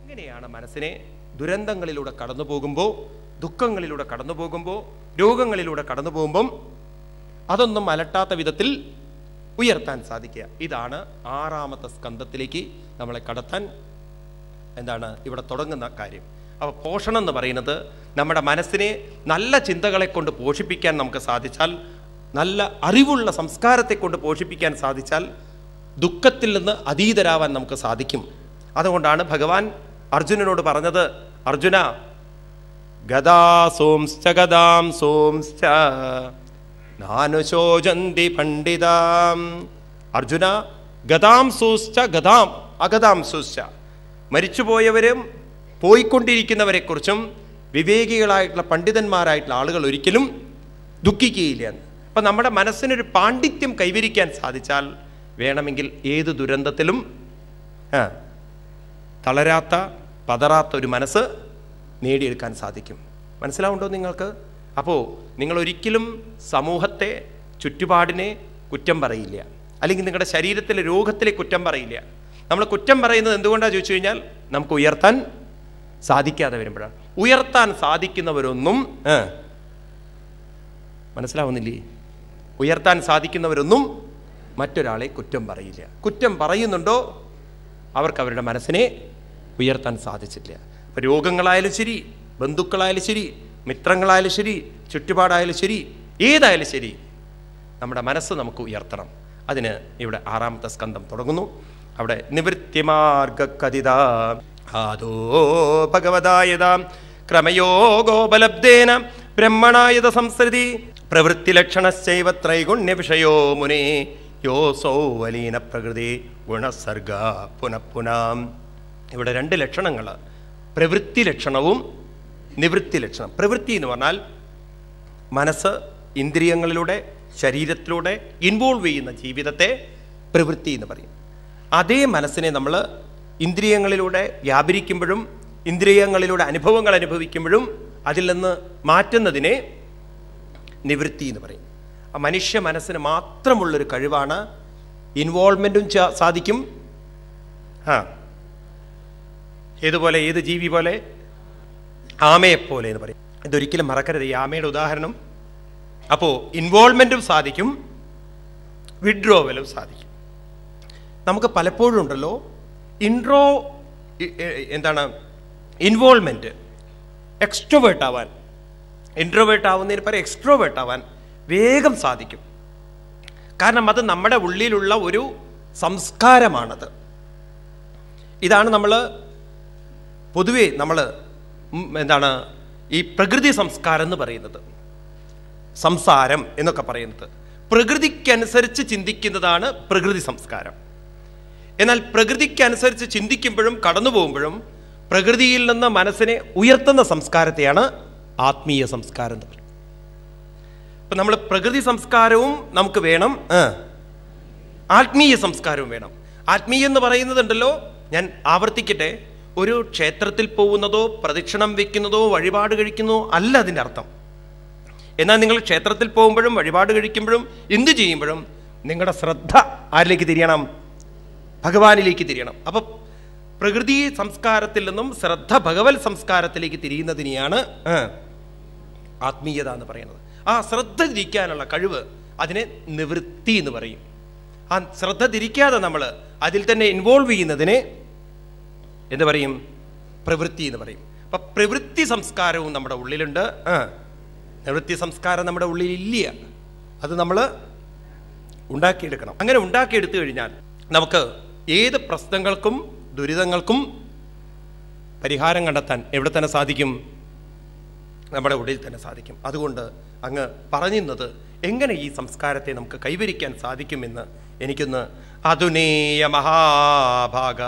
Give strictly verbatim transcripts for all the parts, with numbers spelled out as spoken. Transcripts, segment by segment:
എങ്ങനെയാണ് മനസ്സിനെ ദുരന്തങ്ങളിലൂടെ കടന്നു പോകുമ്പോൾ, ദുഃഖങ്ങളിലൂടെ കടന്നു പോകുമ്പോൾ, രോഗങ്ങളിലൂടെ കടന്നു പോകുമ്പം അതൊന്നും അലട്ടാത്ത വിധത്തിൽ ഉയർത്താൻ സാധിക്കുക? ഇതാണ് ആറാമത്തെ സ്കന്ധത്തിലേക്ക് നമ്മളെ കടത്താൻ എന്താണ് ഇവിടെ തുടങ്ങുന്ന കാര്യം. അപ്പോൾ പോഷണം എന്ന് പറയുന്നത് നമ്മുടെ മനസ്സിനെ നല്ല ചിന്തകളെ കൊണ്ട് പോഷിപ്പിക്കാൻ നമുക്ക് സാധിച്ചാൽ, നല്ല അറിവുള്ള സംസ്കാരത്തെ കൊണ്ട് പോഷിപ്പിക്കാൻ സാധിച്ചാൽ ദുഃഖത്തിൽ നിന്ന് അതീതരാവാൻ നമുക്ക് സാധിക്കും. അതുകൊണ്ടാണ് ഭഗവാൻ അർജുനനോട് പറഞ്ഞത്, അർജുന ഗദാ സോംശ്ച ഗദാം സോംശ്ച നാനുശോചന്തി പണ്ഡിതാം. അർജുന ഗദാം സോശ്ച ഗദാം അഗദാം സോശ്ച, മരിച്ചുപോയവരും പോയിക്കൊണ്ടിരിക്കുന്നവരെ കുറിച്ചും വിവേകികളായിട്ടുള്ള പണ്ഡിതന്മാരായിട്ടുള്ള ആളുകൾ ഒരിക്കലും ദുഃഖിക്കുകയില്ല. അപ്പം നമ്മുടെ മനസ്സിനൊരു പാണ്ഡിത്യം കൈവരിക്കാൻ സാധിച്ചാൽ വേണമെങ്കിൽ ഏത് ദുരന്തത്തിലും തളരാത്ത പതറാത്ത ഒരു മനസ്സ് നേടിയെടുക്കാൻ സാധിക്കും. മനസ്സിലാവുണ്ടോ നിങ്ങൾക്ക്? അപ്പോൾ നിങ്ങൾ ഒരിക്കലും സമൂഹത്തെ, ചുറ്റുപാടിനെ കുറ്റം പറയില്ല, അല്ലെങ്കിൽ നിങ്ങളുടെ ശരീരത്തിലെ രോഗത്തിലെ കുറ്റം പറയില്ല. നമ്മൾ കുറ്റം പറയുന്നത് എന്തുകൊണ്ടാണ് ചോദിച്ചു കഴിഞ്ഞാൽ നമുക്ക് ഉയർത്താൻ സാധിക്കാതെ വരുമ്പോഴാണ്. ഉയർത്താൻ സാധിക്കുന്നവരൊന്നും മനസ്സിലാവുന്നില്ലേ? ഉയർത്താൻ സാധിക്കുന്നവരൊന്നും മറ്റൊരാളെ കുറ്റം പറയില്ല. കുറ്റം പറയുന്നുണ്ടോ അവർക്ക് അവരുടെ മനസ്സിനെ ഉയർത്താൻ സാധിച്ചില്ല. അപ്പം രോഗങ്ങളായാലും ശരി, ബന്ധുക്കളായാലും ശരി, മിത്രങ്ങളായാലും ശരി, ചുറ്റുപാടായാലും ശരി, ഏതായാലും ശരി, നമ്മുടെ മനസ്സ് നമുക്ക് ഉയർത്തണം. അതിന് ഇവിടെ ആറാമത്തെ സ്കന്ധം തുടങ്ങുന്നു. അവിടെ നിവൃത്തിമാർഗകഥിത ആദോ ഭഗവതായത ക്രമയോഗോപലബ്ധേന ബ്രഹ്മണായത സംസൃതി പ്രവൃത്തിലക്ഷണശ്ചൈവ ത്രൈഗുണ്യ വിഷയോ മുനേ യോസോ വലീന പ്രകൃതി ഗുണസർഗ പുനഃപുനാം. ഇവിടെ രണ്ട് ലക്ഷണങ്ങൾ, പ്രവൃത്തി ലക്ഷണവും നിവൃത്തി ലക്ഷണം. പ്രവൃത്തി എന്ന് പറഞ്ഞാൽ മനസ്സ് ഇന്ദ്രിയങ്ങളിലൂടെ, ശരീരത്തിലൂടെ ഇൻവോൾവ് ചെയ്യുന്ന ജീവിതത്തെ പ്രവൃത്തി എന്ന് പറയും. അതേ മനസ്സിനെ നമ്മൾ ഇന്ദ്രിയങ്ങളിലൂടെ വ്യാപരിക്കുമ്പോഴും, ഇന്ദ്രിയങ്ങളിലൂടെ അനുഭവങ്ങൾ അനുഭവിക്കുമ്പോഴും അതിൽ നിന്ന് മാറ്റുന്നതിനെ നിവൃത്തി എന്ന് പറയും. ആ മനുഷ്യ മനസ്സിന് മാത്രമുള്ളൊരു കഴിവാണ്. ഇൻവോൾവ്മെൻറ്റും സാധിക്കും. ആ ഏതുപോലെ, ഏത് ജീവി പോലെ? ആമയെപ്പോലെ എന്ന് പറയും. ഇതൊരിക്കലും മറക്കരുത് ഈ ആമയുടെ ഉദാഹരണം. അപ്പോൾ ഇൻവോൾവ്മെൻറ്റും സാധിക്കും, വിഡ്രോവലും സാധിക്കും. നമുക്ക് പലപ്പോഴും ഉണ്ടല്ലോ ഇൻട്രോ എന്താണ് ഇൻവോൾവ്മെൻറ്റ്, എക്സ്ട്രോവേർട്ട് ആവാൻ, ഇൻട്രോവേർട്ട് ആവുന്നതിന് പകരം എക്സ്ട്രോവേർട്ട് ആവാൻ വേഗം സാധിക്കും. കാരണം അത് നമ്മുടെ ഉള്ളിലുള്ള ഒരു സംസ്കാരമാണത്. ഇതാണ് നമ്മൾ പൊതുവേ നമ്മൾ എന്താണ് ഈ പ്രകൃതി സംസ്കാരം എന്ന് പറയുന്നത്, സംസാരം എന്നൊക്കെ പറയുന്നത്. പ്രകൃതിക്കനുസരിച്ച് ചിന്തിക്കുന്നതാണ് പ്രകൃതി സംസ്കാരം. എന്നാൽ പ്രകൃതിക്കനുസരിച്ച് ചിന്തിക്കുമ്പോഴും കടന്നു പോകുമ്പോഴും പ്രകൃതിയിൽ നിന്ന് മനസ്സിനെ ഉയർത്തുന്ന സംസ്കാരത്തെയാണ് ആത്മീയ സംസ്കാരം എന്ന് പറയുന്നത്. ഇപ്പം നമ്മൾ പ്രകൃതി സംസ്കാരവും നമുക്ക് വേണം, ആത്മീയ സംസ്കാരവും വേണം. ആത്മീയം എന്ന് പറയുന്നതുണ്ടല്ലോ, ഞാൻ ആവർത്തിക്കട്ടെ, ഒരു ക്ഷേത്രത്തിൽ പോകുന്നതോ പ്രദക്ഷിണം വെക്കുന്നതോ വഴിപാട് കഴിക്കുന്നതോ അല്ല അതിൻ്റെ അർത്ഥം. എന്നാൽ നിങ്ങൾ ക്ഷേത്രത്തിൽ പോകുമ്പോഴും വഴിപാട് കഴിക്കുമ്പോഴും എന്ത് ചെയ്യുമ്പോഴും നിങ്ങളുടെ ശ്രദ്ധ ആരിലേക്ക് തിരിയണം? ഭഗവാനിലേക്ക് തിരിയണം. അപ്പം പ്രകൃതി സംസ്കാരത്തിൽ നിന്നും ശ്രദ്ധ ഭഗവത് സംസ്കാരത്തിലേക്ക് തിരിയുന്നതിനെയാണ് ആത്മീയത എന്ന് പറയുന്നത്. ആ ശ്രദ്ധ തിരിക്കാനുള്ള കഴിവ്, അതിനെ നിവൃത്തി എന്ന് പറയും. ആ ശ്രദ്ധ തിരിക്കാതെ നമ്മൾ അതിൽ തന്നെ ഇൻവോൾവ് ചെയ്യുന്നതിനെ എന്ത് പറയും? പ്രവൃത്തി എന്ന് പറയും. അപ്പൊ പ്രവൃത്തി സംസ്കാരവും നമ്മുടെ ഉള്ളിലുണ്ട്, നിവൃത്തി സംസ്കാരം നമ്മുടെ ഉള്ളിൽ ഇല്ല. അത് നമ്മൾ ഉണ്ടാക്കിയെടുക്കണം. അങ്ങനെ ഉണ്ടാക്കിയെടുത്തു കഴിഞ്ഞാൽ നമുക്ക് ഏത് പ്രശ്നങ്ങൾക്കും ദുരിതങ്ങൾക്കും പരിഹാരം കണ്ടെത്താൻ എവിടെ തന്നെ സാധിക്കും? നമ്മുടെ ഉള്ളിൽ തന്നെ സാധിക്കും. അതുകൊണ്ട് അങ്ങ് പറഞ്ഞിരുന്നത് എങ്ങനെ ഈ സംസ്കാരത്തെ നമുക്ക് കൈവരിക്കാൻ സാധിക്കുമെന്ന് എനിക്കൊന്ന് അതുനേയ മഹാഭാഗ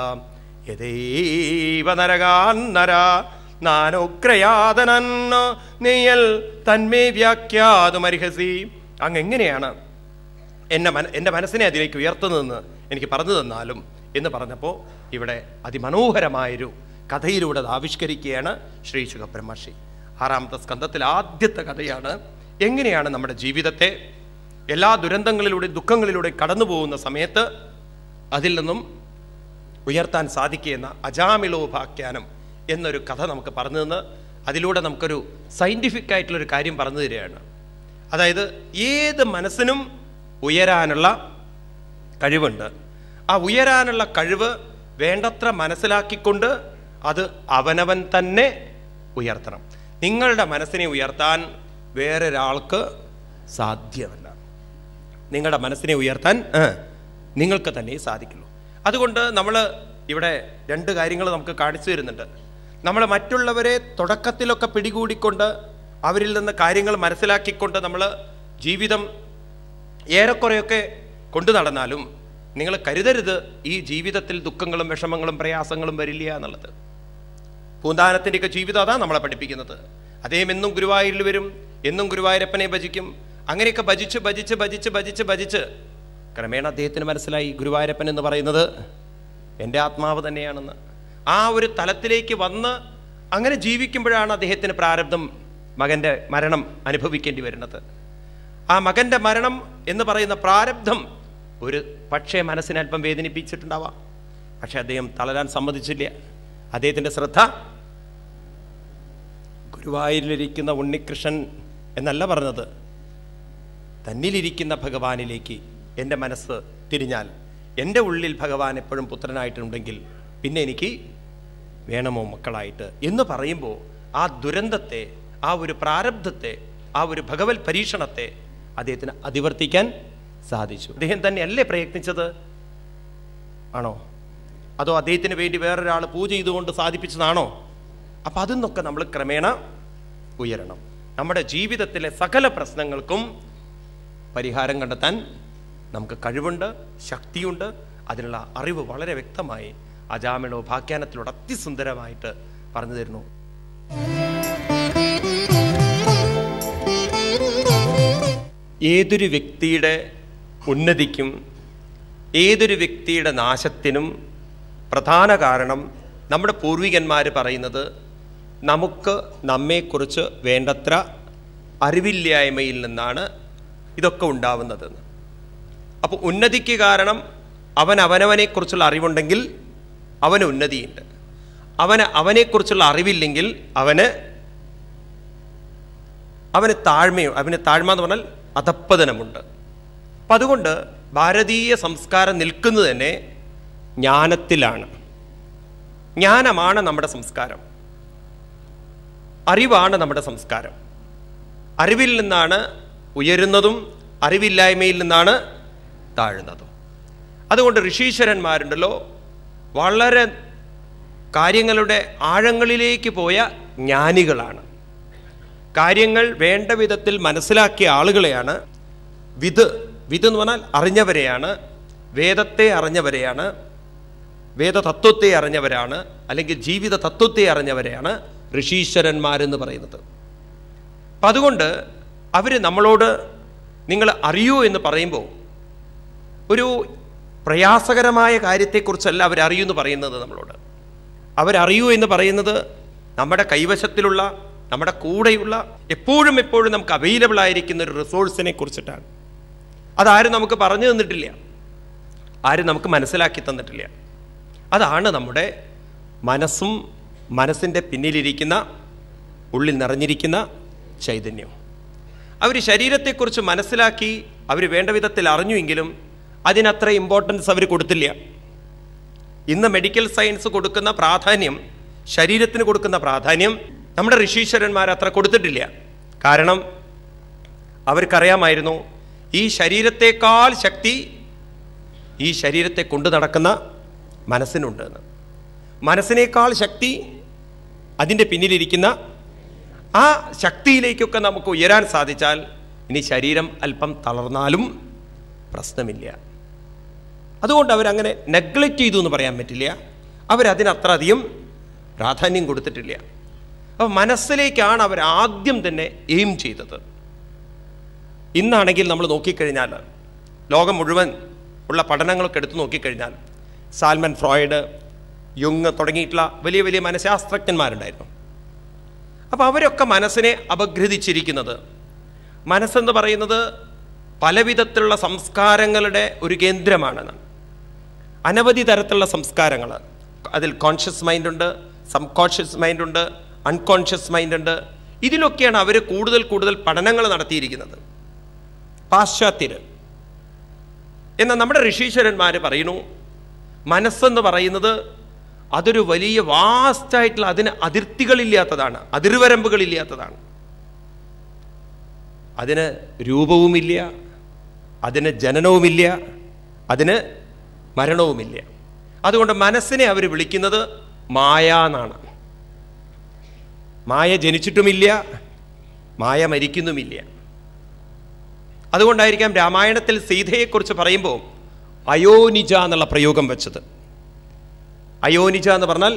യഥൈവ നരകാന്നര നാനോഗ്രയാതനന്ന നെയ്യൽ തന്മേ വ്യാഖ്യാതുമർഹസി. അങ്ങ് എങ്ങനെയാണ് എന്നെ മന എൻ്റെ മനസ്സിനെ അതിലേക്ക് ഉയർത്തുന്നതെന്ന് എനിക്ക് പറഞ്ഞു തന്നാലും എന്ന് പറഞ്ഞപ്പോൾ ഇവിടെ അതിമനോഹരമായൊരു കഥയിലൂടെ അത് ആവിഷ്കരിക്കുകയാണ് ശ്രീ ശുഖബ്രഹ്മർഷി. ആറാമത്തെ സ്കന്ധത്തിൽ ആദ്യത്തെ കഥയാണ് എങ്ങനെയാണ് നമ്മുടെ ജീവിതത്തെ എല്ലാ ദുരന്തങ്ങളിലൂടെ ദുഃഖങ്ങളിലൂടെ കടന്നു പോകുന്ന സമയത്ത് അതിൽ നിന്നും ഉയർത്താൻ സാധിക്കുകയെന്ന അജാമിളോപാഖ്യാനം എന്നൊരു കഥ നമുക്ക് പറഞ്ഞു തന്ന് അതിലൂടെ നമുക്കൊരു സയൻറ്റിഫിക് ആയിട്ടുള്ളൊരു കാര്യം പറഞ്ഞു തരികയാണ്. അതായത് ഏത് മനസ്സിനും ഉയരാനുള്ള കഴിവുണ്ട്. ആ ഉയരാനുള്ള കഴിവ് വേണ്ടത്ര മനസ്സിലാക്കിക്കൊണ്ട് അത് അവനവൻ തന്നെ ഉയർത്തണം. നിങ്ങളുടെ മനസ്സിനെ ഉയർത്താൻ വേറൊരാൾക്ക് സാധ്യമല്ല. നിങ്ങളുടെ മനസ്സിനെ ഉയർത്താൻ നിങ്ങൾക്ക് തന്നെ സാധിക്കുള്ളൂ. അതുകൊണ്ട് നമ്മൾ ഇവിടെ രണ്ട് കാര്യങ്ങൾ നമുക്ക് കാണിച്ചു തരുന്നുണ്ട്. നമ്മൾ മറ്റുള്ളവരെ തുടക്കത്തിലൊക്കെ പിടികൂടിക്കൊണ്ട് അവരിൽ നിന്ന് കാര്യങ്ങൾ മനസ്സിലാക്കിക്കൊണ്ട് നമ്മൾ ജീവിതം ഏറെക്കുറെയൊക്കെ കൊണ്ടു നടന്നാലും നിങ്ങൾ കരുതരുത് ഈ ജീവിതത്തിൽ ദുഃഖങ്ങളും വിഷമങ്ങളും പ്രയാസങ്ങളും വരില്ല എന്നുള്ളത്. പൂന്താനത്തിൻ്റെയൊക്കെ ജീവിതം അതാണ് നമ്മളെ പഠിപ്പിക്കുന്നത്. അദ്ദേഹം എന്നും ഗുരുവായൂരിൽ വരും, എന്നും ഗുരുവായൂരപ്പനെ ഭജിക്കും. അങ്ങനെയൊക്കെ ഭജിച്ച് ഭജിച്ച് ഭജിച്ച് ഭജിച്ച് ഭജിച്ച് ക്രമേണ അദ്ദേഹത്തിന് മനസ്സിലായി ഗുരുവായൂരപ്പൻ എന്ന് പറയുന്നത് എൻ്റെ ആത്മാവ് തന്നെയാണെന്ന്. ആ ഒരു തലത്തിലേക്ക് വന്ന് അങ്ങനെ ജീവിക്കുമ്പോഴാണ് അദ്ദേഹത്തിന് പ്രാരബ്ധം മകൻ്റെ മരണം അനുഭവിക്കേണ്ടി വരുന്നത്. ആ മകൻ്റെ മരണം എന്ന് പറയുന്ന പ്രാരബ്ധം ഒരു പക്ഷേ മനസ്സിനെ അല്പം വേദനിപ്പിച്ചിട്ടുണ്ടാവാം. പക്ഷെ അദ്ദേഹം തളരാൻ സമ്മതിച്ചില്ല. അദ്ദേഹത്തിൻ്റെ ശ്രദ്ധ ഗുരുവായൂരിലിരിക്കുന്ന ഉണ്ണികൃഷ്ണൻ എന്നല്ല പറഞ്ഞത്, തന്നിലിരിക്കുന്ന ഭഗവാനിലേക്ക് എൻ്റെ മനസ്സ് തിരിഞ്ഞാൽ എൻ്റെ ഉള്ളിൽ ഭഗവാൻ എപ്പോഴും പുത്രനായിട്ടുണ്ടെങ്കിൽ പിന്നെ എനിക്ക് വേണമോ മക്കളായിട്ട് എന്ന് പറയുമ്പോൾ ആ ദുരന്തത്തെ, ആ ഒരു പ്രാരബ്ധത്തെ, ആ ഒരു ഭഗവത് പരീക്ഷണത്തെ അദ്ദേഹത്തിന് അതിവർത്തിക്കാൻ സാധിച്ചു. അദ്ദേഹം തന്നെയല്ലേ പ്രയത്നിച്ചത്? ആണോ? അതോ അദ്ദേഹത്തിന് വേണ്ടി വേറൊരാൾ പൂജ ചെയ്തുകൊണ്ട് സാധിപ്പിച്ചതാണോ? അപ്പം അതിൽ നിന്നൊക്കെ നമ്മൾ ക്രമേണ ഉയരണം. നമ്മുടെ ജീവിതത്തിലെ സകല പ്രശ്നങ്ങൾക്കും പരിഹാരം കണ്ടെത്താൻ നമുക്ക് കഴിവുണ്ട്, ശക്തിയുണ്ട്. അതിനുള്ള അറിവ് വളരെ വ്യക്തമായി അജാമിളോപാഖ്യാനത്തിലൂടെ അതിസുന്ദരമായിട്ട് പറഞ്ഞു തരുന്നു. ഏതൊരു വ്യക്തിയുടെ ഉന്നതിക്കും ഏതൊരു വ്യക്തിയുടെ നാശത്തിനും പ്രധാന കാരണം നമ്മുടെ പൂർവികന്മാർ പറയുന്നത് നമുക്ക് നമ്മെക്കുറിച്ച് വേണ്ടത്ര അറിവില്ലായ്മയിൽ നിന്നാണ് ഇതൊക്കെ ഉണ്ടാവുന്നതെന്ന്. അപ്പോൾ ഉന്നതിക്ക് കാരണം അവൻ അവനവനെക്കുറിച്ചുള്ള അറിവുണ്ടെങ്കിൽ അവന് ഉന്നതിയുണ്ട്. അവന് അവനെക്കുറിച്ചുള്ള അറിവില്ലെങ്കിൽ അവന് അവന് താഴ്മയോ അവന് താഴ്മ എന്ന് പറഞ്ഞാൽ അധപ്പതനമുണ്ട്. അപ്പം അതുകൊണ്ട് ഭാരതീയ സംസ്കാരം നിൽക്കുന്നത് തന്നെ ജ്ഞാനത്തിലാണ്. ജ്ഞാനമാണ് നമ്മുടെ സംസ്കാരം, അറിവാണ് നമ്മുടെ സംസ്കാരം. അറിവിൽ നിന്നാണ് ഉയരുന്നതും അറിവില്ലായ്മയിൽ നിന്നാണ് താഴുന്നതും. അതുകൊണ്ട് ഋഷീശ്വരന്മാരുണ്ടല്ലോ വളരെ കാര്യങ്ങളുടെ ആഴങ്ങളിലേക്ക് പോയ ജ്ഞാനികളാണ്. കാര്യങ്ങൾ വേണ്ട വിധത്തിൽ മനസ്സിലാക്കിയ ആളുകളെയാണ് വിത് വിത് എന്ന് പറഞ്ഞാൽ അറിഞ്ഞവരെയാണ്, വേദത്തെ അറിഞ്ഞവരെയാണ്, വേദതത്വത്തെ അറിഞ്ഞവരാണ്, അല്ലെങ്കിൽ ജീവിത തത്വത്തെ അറിഞ്ഞവരെയാണ് ഋഷീശ്വരന്മാരെന്ന് പറയുന്നത്. അപ്പം അതുകൊണ്ട് അവർ നമ്മളോട് നിങ്ങൾ അറിയൂ എന്ന് പറയുമ്പോൾ ഒരു പ്രയാസകരമായ കാര്യത്തെക്കുറിച്ചല്ല അവരറിയൂ എന്ന് പറയുന്നത് നമ്മളോട്. അവരറിയൂ എന്ന് പറയുന്നത് നമ്മുടെ കൈവശത്തിലുള്ള, നമ്മുടെ കൂടെയുള്ള, എപ്പോഴും എപ്പോഴും നമുക്ക് അവൈലബിൾ ആയിരിക്കുന്ന ഒരു റിസോഴ്സിനെ കുറിച്ചിട്ടാണ്. അതാരും നമുക്ക് പറഞ്ഞു തന്നിട്ടില്ല, ആരും നമുക്ക് മനസ്സിലാക്കി തന്നിട്ടില്ല. അതാണ് നമ്മുടെ മനസ്സും മനസ്സിൻ്റെ പിന്നിലിരിക്കുന്ന, ഉള്ളിൽ നിറഞ്ഞിരിക്കുന്ന ചൈതന്യം. അവർ ശരീരത്തെക്കുറിച്ച് മനസ്സിലാക്കി അവർ വേണ്ട വിധത്തിൽ അറിഞ്ഞുവെങ്കിലും അതിനത്ര ഇമ്പോർട്ടൻസ് അവർ കൊടുത്തില്ല. ഇന്ന് മെഡിക്കൽ സയൻസ് കൊടുക്കുന്ന പ്രാധാന്യം, ശരീരത്തിന് കൊടുക്കുന്ന പ്രാധാന്യം നമ്മുടെ ഋഷീശ്വരന്മാർ അത്ര കൊടുത്തിട്ടില്ല. കാരണം അവർക്കറിയാമായിരുന്നു ഈ ശരീരത്തെക്കാൾ ശക്തി ഈ ശരീരത്തെ കൊണ്ടു നടക്കുന്ന മനസ്സിനുണ്ട് എന്ന്. മനസ്സിനേക്കാൾ ശക്തി അതിൻ്റെ പിന്നിലിരിക്കുന്ന ആ ശക്തിയിലേക്കൊക്കെ നമുക്ക് ഉയരാൻ സാധിച്ചാൽ ഇനി ശരീരം അല്പം തളർന്നാലും പ്രശ്നമില്ല. അതുകൊണ്ട് അവരങ്ങനെ നെഗ്ലക്റ്റ് ചെയ്തു എന്ന് പറയാൻ പറ്റില്ല. അവരതിനത്ര അധികം പ്രാധാന്യം കൊടുത്തിട്ടില്ല. അപ്പോൾ മനസ്സിലേക്കാണ് അവർ ആദ്യം തന്നെ എയിം ചെയ്തത്. ഇന്നാണെങ്കിൽ നമ്മൾ നോക്കിക്കഴിഞ്ഞാൽ ലോകം മുഴുവൻ ഉള്ള പഠനങ്ങളൊക്കെ എടുത്തു നോക്കിക്കഴിഞ്ഞാൽ സാൽമൻ ഫ്രോയിഡ്, യുങ് തുടങ്ങിയിട്ടുള്ള വലിയ വലിയ മനഃശാസ്ത്രജ്ഞന്മാരുണ്ടായിരുന്നു. അപ്പോൾ അവരൊക്കെ മനസ്സിനെ അപഗ്രഥിച്ചിരിക്കുന്നത്, മനസ്സെന്ന് പറയുന്നത് പലവിധത്തിലുള്ള സംസ്കാരങ്ങളുടെ ഒരു കേന്ദ്രമാണെന്നാണ്. അനവധി തരത്തിലുള്ള സംസ്കാരങ്ങൾ. അതിൽ കോൺഷ്യസ് മൈൻഡുണ്ട്, സം കോൺഷ്യസ് മൈൻഡുണ്ട്, അൺകോൺഷ്യസ് മൈൻഡുണ്ട്. ഇതിലൊക്കെയാണ് അവർ കൂടുതൽ കൂടുതൽ പഠനങ്ങൾ നടത്തിയിരിക്കുന്നത്, പാശ്ചാത്യർ. എന്നാൽ നമ്മുടെ ഋഷീശ്വരന്മാർ പറയുന്നു, മനസ്സെന്ന് പറയുന്നത് അതൊരു വലിയ വാസ്റ്റായിട്ടുള്ള, അതിന് അതിർത്തികളില്ലാത്തതാണ്, അതിർവരമ്പുകളില്ലാത്തതാണ്. അതിന് രൂപവുമില്ല, അതിന് ജനനവുമില്ല, അതിന് മരണവുമില്ല. അതുകൊണ്ട് മനസ്സിനെ അവർ വിളിക്കുന്നത് മായ എന്നാണ്. മായ ജനിച്ചിട്ടുമില്ല, മായ മരിക്കുന്നുമില്ല. അതുകൊണ്ടായിരിക്കാം രാമായണത്തിൽ സീതയെക്കുറിച്ച് പറയുമ്പോൾ അയോനിജ എന്നുള്ള പ്രയോഗം വെച്ചത്. അയോനിജ എന്ന് പറഞ്ഞാൽ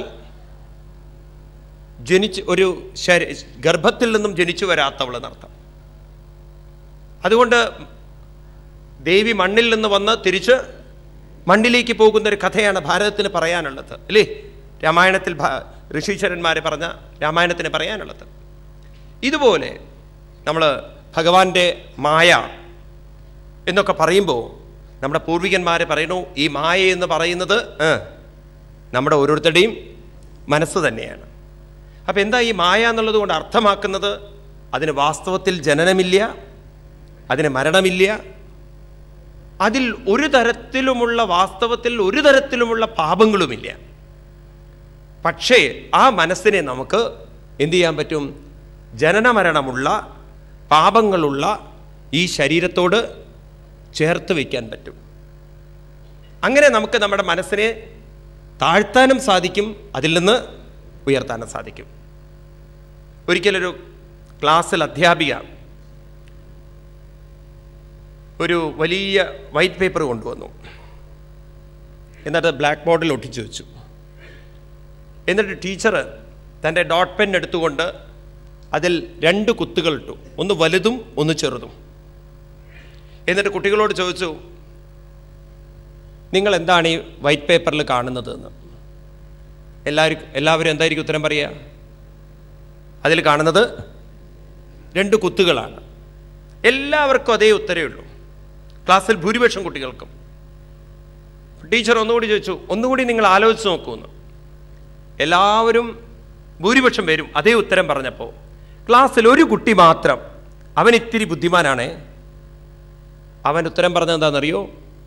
ജനിച്ച് ഒരു ഗർഭത്തിൽ നിന്നും ജനിച്ചു വരാത്തവൾ എന്നർത്ഥം. അതുകൊണ്ട് ദേവി മണ്ണിൽ നിന്ന് വന്ന് തിരിച്ച് മണ്ണിലേക്ക് പോകുന്ന ഒരു കഥയാണ് ഭാരതത്തിന് പറയാനുള്ളത്, അല്ലേ? രാമായണത്തിൽ ഋഷീശ്വരന്മാരെ പറഞ്ഞ രാമായണത്തിന് പറയാനുള്ളത്. ഇതുപോലെ നമ്മൾ ഭഗവാന്റെ മായ എന്നൊക്കെ പറയുമ്പോൾ നമ്മുടെ പൂർവികന്മാർ പറയുന്നു, ഈ മായ എന്ന് പറയുന്നത് നമ്മുടെ ഓരോരുത്തരുടെയും മനസ്സ് തന്നെയാണ്. അപ്പം എന്താ ഈ മായ എന്നുള്ളത് കൊണ്ട് അർത്ഥമാക്കുന്നത്? അതിന് വാസ്തവത്തിൽ ജനനമില്ല, അതിന് മരണമില്ല, അതിൽ ഒരു തരത്തിലുമുള്ള വാസ്തവത്തിൽ ഒരു തരത്തിലുമുള്ള പാപങ്ങളുമില്ല. പക്ഷേ ആ മനസ്സിനെ നമുക്ക് എന്തു ചെയ്യാൻ പറ്റും? ജനനമരണമുള്ള പാപങ്ങളുള്ള ഈ ശരീരത്തോട് ചേർത്ത് വയ്ക്കാൻ പറ്റും. അങ്ങനെ നമുക്ക് നമ്മുടെ മനസ്സിനെ താഴ്ത്താനും സാധിക്കും, അതിൽ നിന്ന് ഉയർത്താനും സാധിക്കും. ഒരിക്കലൊരു ക്ലാസ്സിൽ അധ്യാപിക ഒരു വലിയ വൈറ്റ് പേപ്പർ കൊണ്ടുവന്നു. എന്നിട്ട് ബ്ലാക്ക് ബോർഡിൽ ഒട്ടിച്ചു വെച്ചു. എന്നിട്ട് ടീച്ചർ തൻ്റെ ഡോട്ട് പെൻ എടുത്തുകൊണ്ട് അതിൽ രണ്ട് കുത്തുകൾ ഇട്ടു, ഒന്ന് വലുതും ഒന്ന് ചെറുതും. എന്നിട്ട് കുട്ടികളോട് ചോദിച്ചു, നിങ്ങൾ എന്താണ് ഈ വൈറ്റ് പേപ്പറിൽ കാണുന്നത് എന്ന്. എല്ലാവരും എല്ലാവരും എന്തായിരിക്കും ഉത്തരം പറയുക? അതിൽ കാണുന്നത് രണ്ട് കുത്തുകളാണ്. എല്ലാവർക്കും അതേ ഉത്തരവേ ഉള്ളൂ, ക്ലാസ്സിൽ ഭൂരിപക്ഷം കുട്ടികൾക്കും. ടീച്ചർ ഒന്നുകൂടി ചോദിച്ചു, ഒന്നുകൂടി നിങ്ങൾ ആലോചിച്ച് നോക്കുമെന്ന്. എല്ലാവരും ഭൂരിപക്ഷം പേരും അതേ ഉത്തരം പറഞ്ഞപ്പോൾ ക്ലാസ്സിൽ ഒരു കുട്ടി മാത്രം, അവൻ ഇത്തിരി ബുദ്ധിമാനാണേ, അവൻ ഉത്തരം പറഞ്ഞത് എന്താണെന്നറിയോ?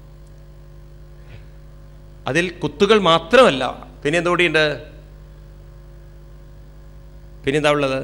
അതിൽ കുത്തുകൾ മാത്രമല്ല, പിന്നെ എന്തുകൂടിയുണ്ട്? പിന്നെന്താ ഉള്ളത്?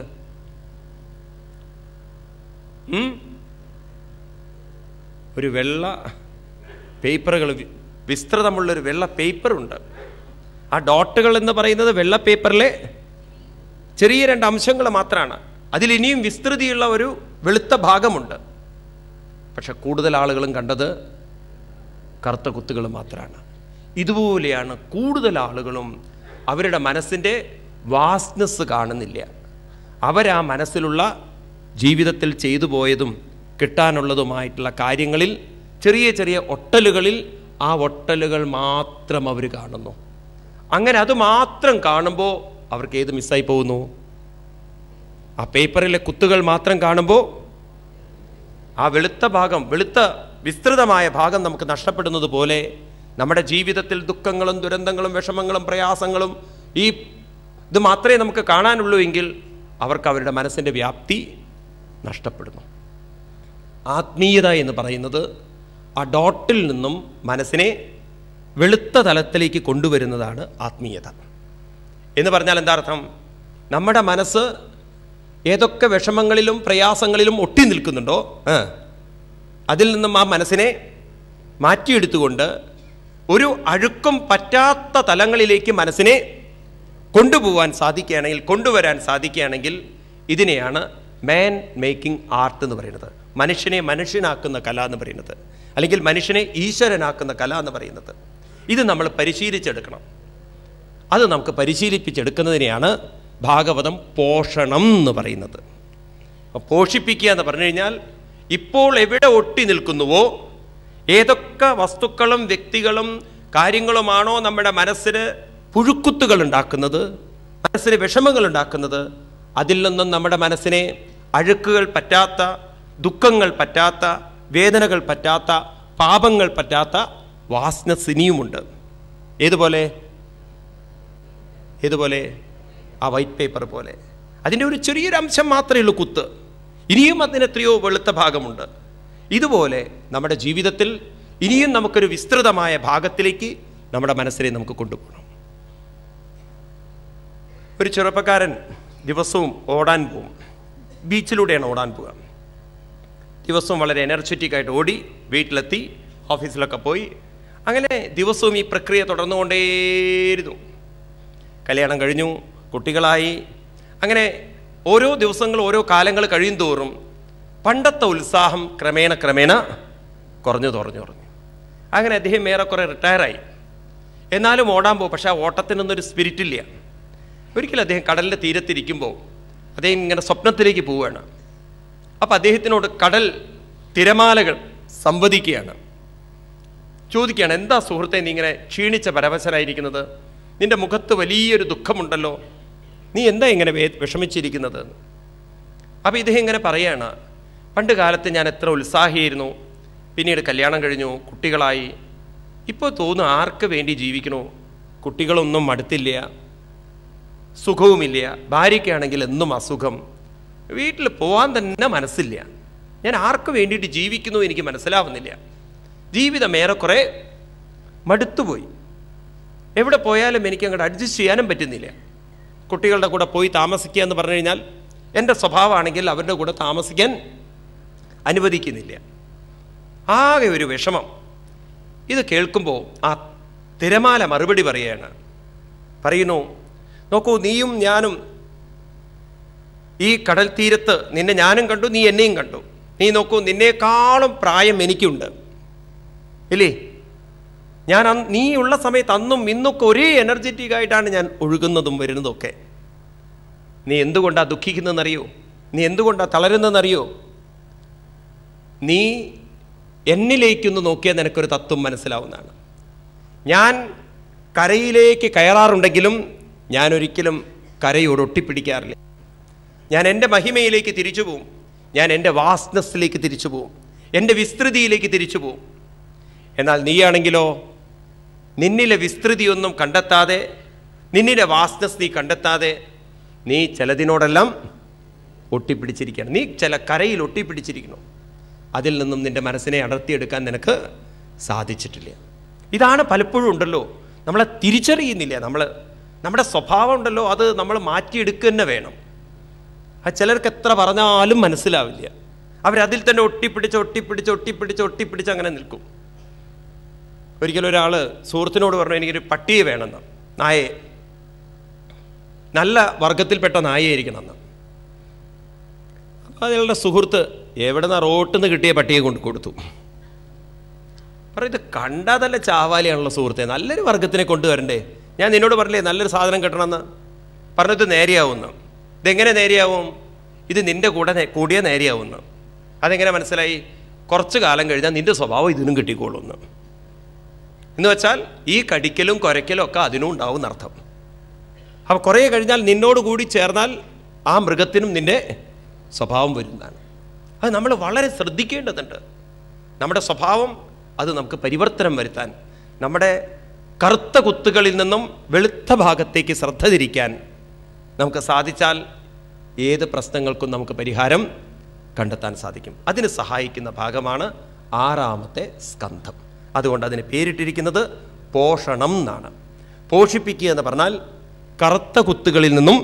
ഒരു വെള്ള പേപ്പറുകൾ, വിസ്തൃതമുള്ളൊരു വെള്ള പേപ്പറുണ്ട്. ആ ഡോട്ടുകൾ എന്ന് പറയുന്നത് വെള്ള പേപ്പറിലെ ചെറിയ രണ്ട് അംശങ്ങൾ മാത്രമാണ്. അതിലിനിയും വിസ്തൃതിയുള്ള ഒരു വെളുത്ത ഭാഗമുണ്ട്. പക്ഷെ കൂടുതൽ ആളുകളും കണ്ടത് കറുത്ത കുത്തുകൾ മാത്രമാണ്. ഇതുപോലെയാണ് കൂടുതൽ ആളുകളും അവരുടെ മനസ്സിൻ്റെ വാസ്റ്റ്നെസ് കാണുന്നില്ല. അവരാ മനസ്സിലുള്ള ജീവിതത്തിൽ ചെയ്തു പോയതും കിട്ടാനുള്ളതുമായിട്ടുള്ള കാര്യങ്ങളിൽ ചെറിയ ചെറിയ ഒട്ടലുകളിൽ ആ ഒട്ടലുകൾ മാത്രം അവർ കാണുന്നു. അങ്ങനെ അത് മാത്രം കാണുമ്പോൾ അവർക്ക് ഏത് മിസ്സായി പോകുന്നു? ആ പേപ്പറിലെ കുത്തുകൾ മാത്രം കാണുമ്പോൾ ആ വെളുത്ത ഭാഗം, വെളുത്ത വിസ്തൃതമായ ഭാഗം നമുക്ക് നഷ്ടപ്പെടുന്നത് പോലെ നമ്മുടെ ജീവിതത്തിൽ ദുഃഖങ്ങളും ദുരന്തങ്ങളും വിഷമങ്ങളും പ്രയാസങ്ങളും ഈ ഇത് മാത്രമേ നമുക്ക് കാണാനുള്ളൂ എങ്കിൽ അവർക്ക് അവരുടെ മനസ്സിൻ്റെ വ്യാപ്തി നഷ്ടപ്പെടുന്നു. ആത്മീയത എന്ന് പറയുന്നത് ആ ഡോട്ടിൽ നിന്നും മനസ്സിനെ വെളുത്ത തലത്തിലേക്ക് കൊണ്ടുവരുന്നതാണ് ആത്മീയത. എന്ന് പറഞ്ഞാൽ എന്താ അർത്ഥം? നമ്മുടെ മനസ്സ് ഏതൊക്കെ വിഷമങ്ങളിലും പ്രയാസങ്ങളിലും ഒട്ടി നിൽക്കുന്നുണ്ടോ അതിൽ നിന്നും ആ മനസ്സിനെ മാറ്റിയെടുത്തുകൊണ്ട് ഒരു അഴുക്കും പറ്റാത്ത തലങ്ങളിലേക്ക് മനസ്സിനെ കൊണ്ടുപോകാൻ സാധിക്കുകയാണെങ്കിൽ, കൊണ്ടുവരാൻ സാധിക്കുകയാണെങ്കിൽ ഇതിനെയാണ് മാൻ മേക്കിംഗ് ആർട്ട് എന്ന് പറയുന്നത്. മനുഷ്യനെ മനുഷ്യനാക്കുന്ന കല എന്ന് പറയുന്നത്, അല്ലെങ്കിൽ മനുഷ്യനെ ഈശ്വരനാക്കുന്ന കല എന്ന് പറയുന്നത്. ഇത് നമ്മൾ പരിശീലിച്ചെടുക്കണം. അത് നമുക്ക് പരിശീലിപ്പിച്ചെടുക്കുന്നതിനെയാണ് ഭാഗവതം പോഷണം എന്ന് പറയുന്നത്. പോഷിപ്പിക്കുക എന്ന് പറഞ്ഞു കഴിഞ്ഞാൽ ഇപ്പോൾ എവിടെ ഒട്ടി നിൽക്കുന്നുവോ, ഏതൊക്കെ വസ്തുക്കളും വ്യക്തികളും കാര്യങ്ങളുമാണോ നമ്മുടെ മനസ്സിന് പുഴുക്കുത്തുകൾ ഉണ്ടാക്കുന്നത്, മനസ്സിന് വിഷമങ്ങൾ ഉണ്ടാക്കുന്നത്, അതിൽ നിന്നും നമ്മുടെ മനസ്സിനെ അഴുക്കുകൾ പറ്റാത്ത, ദുഃഖങ്ങൾ പറ്റാത്ത, വേദനകൾ പറ്റാത്ത, പാപങ്ങൾ പറ്റാത്ത വാസന ഇനിയുമുണ്ട്. ഏതുപോലെ? ഏതുപോലെ? ആ വൈറ്റ് പേപ്പർ പോലെ. അതിൻ്റെ ഒരു ചെറിയൊരു അംശം മാത്രമേ ഉള്ളൂ കുത്ത്. ഇനിയും അതിന് എത്രയോ വെളുത്ത ഭാഗമുണ്ട്. ഇതുപോലെ നമ്മുടെ ജീവിതത്തിൽ ഇനിയും നമുക്കൊരു വിസ്തൃതമായ ഭാഗത്തിലേക്ക് നമ്മുടെ മനസ്സിനെ നമുക്ക് കൊണ്ടുപോകണം. ഒരു ചെറുപ്പക്കാരൻ ദിവസവും ഓടാൻ പോവും. ബീച്ചിലൂടെയാണ് ഓടാൻ പോവുക. ദിവസവും വളരെ എനർജറ്റിക് ആയിട്ട് ഓടി വീട്ടിലെത്തി ഓഫീസിലൊക്കെ പോയി. അങ്ങനെ ദിവസവും ഈ പ്രക്രിയ തുടർന്നുകൊണ്ടേയിരുന്നു. കല്യാണം കഴിഞ്ഞു, കുട്ടികളായി. അങ്ങനെ ഓരോ ദിവസങ്ങൾ ഓരോ കാലങ്ങൾ കഴിയും തോറും പണ്ടത്തെ ഉത്സാഹം ക്രമേണ ക്രമേണ കുറഞ്ഞു കുറഞ്ഞു കുറഞ്ഞു. അങ്ങനെ അദ്ദേഹം ഏറെക്കുറെ റിട്ടയറായി. എന്നാലും ഓടാൻ പോകും. പക്ഷെ ആ ഓട്ടത്തിനൊന്നൊരു സ്പിരിറ്റില്ല. ഒരിക്കലും അദ്ദേഹം കടലിൻ്റെ തീരത്തിരിക്കുമ്പോൾ അദ്ദേഹം ഇങ്ങനെ സ്വപ്നത്തിലേക്ക് പോവുകയാണ്. അപ്പം അദ്ദേഹത്തിനോട് കടൽ തിരമാലകൾ സംവദിക്കുകയാണ്. ചോദിക്കുകയാണ്, എന്താ സുഹൃത്തെ നീ ഇങ്ങനെ ക്ഷീണിച്ച പരവശനായിരിക്കുന്നത്? നിന്റെ മുഖത്ത് വലിയൊരു ദുഃഖമുണ്ടല്ലോ, നീ എന്താ ഇങ്ങനെ വേ വിഷമിച്ചിരിക്കുന്നത്? അപ്പം ഇദ്ദേഹം ഇങ്ങനെ പറയാണ്, പണ്ട് കാലത്ത് ഞാൻ എത്ര ഉത്സാഹിയായിരുന്നു, പിന്നീട് കല്യാണം കഴിഞ്ഞു, കുട്ടികളായി. ഇപ്പോൾ തോന്നുന്നു ആർക്ക് വേണ്ടി ജീവിക്കണോ? കുട്ടികളൊന്നും അടുത്തില്ല, സുഖവുമില്ല, ഭാര്യയ്ക്കാണെങ്കിൽ എന്നും അസുഖം, വീട്ടിൽ പോകാൻ തന്നെ മനസ്സില്ല. ഞാൻ ആർക്ക് വേണ്ടിയിട്ട് ജീവിക്കുന്നു എനിക്ക് മനസ്സിലാവുന്നില്ല. ജീവിതം ഏറെക്കുറെ മടുത്തുപോയി. എവിടെ പോയാലും എനിക്ക് അങ്ങോട്ട് അഡ്ജസ്റ്റ് ചെയ്യാനും പറ്റുന്നില്ല. കുട്ടികളുടെ കൂടെ പോയി താമസിക്കുക എന്ന് പറഞ്ഞു കഴിഞ്ഞാൽ എൻ്റെ സ്വഭാവമാണെങ്കിൽ അവരുടെ കൂടെ താമസിക്കാൻ അനുവദിക്കുന്നില്ല. ആകെ ഒരു വിഷമം. ഇത് കേൾക്കുമ്പോൾ ആ തിരമാല മറുപടി പറയുകയാണ്. പറയുന്നു, നോക്കൂ, നീയും ഞാനും ഈ കടൽ തീരത്ത് നിന്നെ ഞാനും കണ്ടു, നീ എന്നെയും കണ്ടു. നീ നോക്കൂ, നിന്നേക്കാളും പ്രായം എനിക്കുണ്ട് ഇല്ലേ? ഞാൻ നീ ഉള്ള സമയത്ത് അന്നും ഇന്നൊക്കെ ഒരേ എനർജറ്റിക് ആയിട്ടാണ് ഞാൻ ഒഴുകുന്നതും വരുന്നതൊക്കെ. നീ എന്തുകൊണ്ടാണ് ദുഃഖിക്കുന്നതെന്നറിയോ? നീ എന്തുകൊണ്ടാണ് തളരുന്നതെന്നറിയോ? നീ എന്നിലേക്കൊന്ന് നോക്കിയാൽ നിനക്കൊരു തത്വം മനസ്സിലാവുന്നതാണ്. ഞാൻ കരയിലേക്ക് കയറാറുണ്ടെങ്കിലും ഞാൻ ഒരിക്കലും കരയോട് ഒട്ടിപ്പിടിക്കാറില്ല. ഞാൻ എൻ്റെ മഹിമയിലേക്ക് തിരിച്ചു പോവും. ഞാൻ എൻ്റെ വാസ്റ്റ്നെസ്സിലേക്ക് തിരിച്ചു പോവും. എൻ്റെ വിസ്തൃതിയിലേക്ക് തിരിച്ചു പോവും. എന്നാൽ നീയാണെങ്കിലോ നിന്നിലെ വിസ്തൃതിയൊന്നും കണ്ടെത്താതെ, നിന്നിലെ വാസ്റ്റ്നെസ് നീ കണ്ടെത്താതെ നീ ചിലതിനോടെല്ലാം ഒട്ടിപ്പിടിച്ചിരിക്കുകയാണ്. നീ ചില കരയിൽ ഒട്ടിപ്പിടിച്ചിരിക്കുന്നു. അതിൽ നിന്നും നിൻ്റെ മനസ്സിനെ അടർത്തിയെടുക്കാൻ നിനക്ക് സാധിച്ചിട്ടില്ല. ഇതാണ് പലപ്പോഴും ഉണ്ടല്ലോ, നമ്മളെ തിരിച്ചറിയുന്നില്ല. നമ്മൾ നമ്മുടെ സ്വഭാവം ഉണ്ടല്ലോ, അത് നമ്മൾ മാറ്റിയെടുക്കുക തന്നെ വേണം. അത് ചിലർക്ക് എത്ര പറഞ്ഞാലും മനസ്സിലാവില്ല. അവരതിൽ തന്നെ ഒട്ടിപ്പിടിച്ച് ഒട്ടിപ്പിടിച്ച് ഒട്ടിപ്പിടിച്ച് ഒട്ടിപ്പിടിച്ച് അങ്ങനെ നിൽക്കും. ഒരിക്കലും ഒരാൾ സുഹൃത്തിനോട് പറഞ്ഞു, എനിക്കൊരു പട്ടിയെ വേണമെന്ന്, നായയെ, നല്ല വർഗത്തിൽപ്പെട്ട നായയായിരിക്കണമെന്ന്. അപ്പോൾ അയാളുടെ സുഹൃത്ത് എവിടെ നിന്ന് റോട്ടിൽ നിന്ന് കിട്ടിയ പട്ടിയെ കൊണ്ട് കൊടുത്തു. പറയും, ഇത് കണ്ടാൽ തന്നെ ചാവാലിയാണല്ലോ സുഹൃത്തെ, നല്ലൊരു വർഗത്തിനെ കൊണ്ടുവരണ്ടേ? ഞാൻ നിന്നോട് പറഞ്ഞില്ലേ നല്ലൊരു സാധനം കിട്ടണമെന്ന്? പറഞ്ഞത് നേരെയാവുന്നു. ഇതെങ്ങനെ നേരെയാവും? ഇത് നിൻ്റെ കൂടെ കൂടിയ നേരെയാവുന്നു. അതെങ്ങനെ മനസ്സിലായി? കുറച്ച് കാലം കഴിഞ്ഞാൽ നിൻ്റെ സ്വഭാവം ഇതിനും കിട്ടിക്കോളുന്നു എന്ന് വെച്ചാൽ ഈ കടിക്കലും കുരയ്ക്കലും ഒക്കെ അതിനും ഉണ്ടാവും എന്നർത്ഥം. അപ്പോൾ കുറേ കഴിഞ്ഞാൽ നിന്നോട് കൂടി ചേർന്നാൽ ആ മൃഗത്തിനും നിൻ്റെ സ്വഭാവം വരുന്നതാണ്. അത് നമ്മൾ വളരെ ശ്രദ്ധിക്കേണ്ടതുണ്ട്. നമ്മുടെ സ്വഭാവം അത് നമുക്ക് പരിവർത്തനം വരുത്താൻ, നമ്മുടെ കറുത്ത കുത്തുകളിൽ നിന്നും വെളുത്ത ഭാഗത്തേക്ക് ശ്രദ്ധ തിരിക്കാൻ നമുക്ക് സാധിച്ചാൽ ഏത് പ്രശ്നങ്ങൾക്കും നമുക്ക് പരിഹാരം കണ്ടെത്താൻ സാധിക്കും. അതിന് സഹായിക്കുന്ന ഭാഗമാണ് ആറാമത്തെ സ്കന്ധം. അതുകൊണ്ട് അതിന് പേരിട്ടിരിക്കുന്നത് പോഷണം എന്നാണ്. പോഷിപ്പിക്കുക എന്ന് പറഞ്ഞാൽ കറുത്ത കുത്തുകളിൽ നിന്നും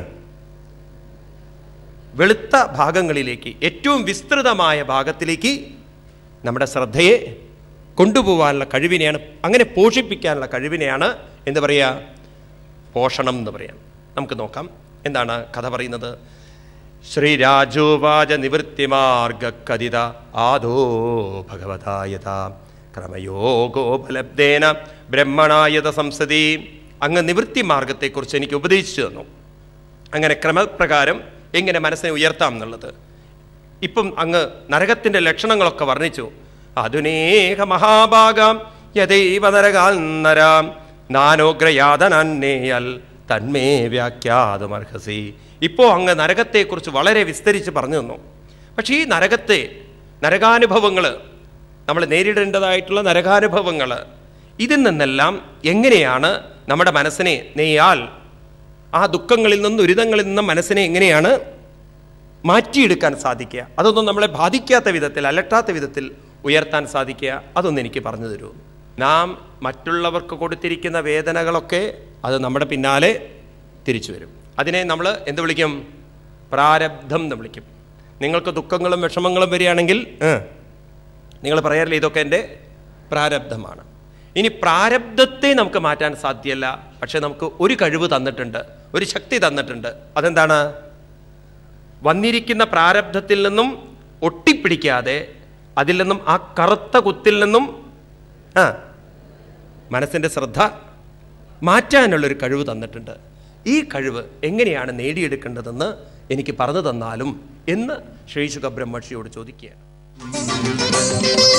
വെളുത്ത ഭാഗങ്ങളിലേക്ക്, ഏറ്റവും വിസ്തൃതമായ ഭാഗത്തിലേക്ക് നമ്മുടെ ശ്രദ്ധയെ കൊണ്ടുപോകാനുള്ള കഴിവിനെയാണ്, അങ്ങനെ പോഷിപ്പിക്കാനുള്ള കഴിവിനെയാണ് എന്ത് പറയുക? പോഷണം എന്ന് പറയാം. നമുക്ക് നോക്കാം എന്താണ് കഥ പറയുന്നത്. ശ്രീരാജോവാച നിവൃത്തിമാർഗ കഥിത ആദോ ഭഗവതായത ക്രമയോഗോപലബ്ധേന ബ്രഹ്മണായത സംസതി. അങ്ങ് നിവൃത്തി മാർഗത്തെക്കുറിച്ച് എനിക്ക് ഉപദേശിച്ചു തന്നു. അങ്ങനെ ക്രമപ്രകാരം എങ്ങനെ മനസ്സിനെ ഉയർത്താം എന്നുള്ളത്. ഇപ്പം അങ്ങ് നരകത്തിൻ്റെ ലക്ഷണങ്ങളൊക്കെ വർണ്ണിച്ചു. അതുനേക മഹാഭാഗം യദൈവ നരകാൽ നരാം നാനോഗ്രയാതനന്നേയൽ തന്മേ വ്യാഖ്യാതുമർഹസി. ഇപ്പോൾ അങ്ങ് നരകത്തെക്കുറിച്ച് വളരെ വിസ്തരിച്ച് പറഞ്ഞു തന്നു. പക്ഷേ ഈ നരകത്തെ, നരകാനുഭവങ്ങൾ, നമ്മൾ നേരിടേണ്ടതായിട്ടുള്ള നരകാനുഭവങ്ങൾ, ഇതിൽ നിന്നെല്ലാം എങ്ങനെയാണ് നമ്മുടെ മനസ്സിനെ നെയ്യാൽ ആ ദുഃഖങ്ങളിൽ നിന്നും ദുരിതങ്ങളിൽ നിന്നും മനസ്സിനെ എങ്ങനെയാണ് മാറ്റിയെടുക്കാൻ സാധിക്കുക, അതൊന്നും നമ്മളെ ബാധിക്കാത്ത വിധത്തിൽ, അലട്ടാത്ത വിധത്തിൽ ഉയർത്താൻ സാധിക്കുക, അതൊന്നും എനിക്ക് പറഞ്ഞു തരൂ. നാം മറ്റുള്ളവർക്ക് കൊടുത്തിരിക്കുന്ന വേദനകളൊക്കെ അത് നമ്മുടെ പിന്നാലെ തിരിച്ചു വരും. അതിനെ നമ്മൾ എന്ത് വിളിക്കും? പ്രാരബ്ധം എന്ന് വിളിക്കും. നിങ്ങൾക്ക് ദുഃഖങ്ങളും വിഷമങ്ങളും വരികയാണെങ്കിൽ നിങ്ങൾ പറയാറില്ല ഇതൊക്കെ എൻ്റെ പ്രാരബ്ധമാണ്. ഇനി പ്രാരബ്ധത്തെ നമുക്ക് മാറ്റാൻ സാധ്യമല്ല, പക്ഷെ നമുക്ക് ഒരു കഴിവ് തന്നിട്ടുണ്ട്, ഒരു ശക്തി തന്നിട്ടുണ്ട്. അതെന്താണ്? വന്നിരിക്കുന്ന പ്രാരബ്ധത്തിൽ നിന്നും ഒട്ടിപ്പിടിക്കാതെ അതിൽ നിന്നും ആ കറുത്ത കുത്തിൽ നിന്നും ആ മനസ്സിൻ്റെ ശ്രദ്ധ മാറ്റാനുള്ളൊരു കഴിവ് തന്നിട്ടുണ്ട്. ഈ കഴിവ് എങ്ങനെയാണ് നേടിയെടുക്കേണ്ടതെന്ന് എനിക്ക് പറഞ്ഞു തന്നാലും എന്ന് ശ്രീ ശുക ബ്രഹ്മർഷിയോട് ചോദിക്കുകയാണ്.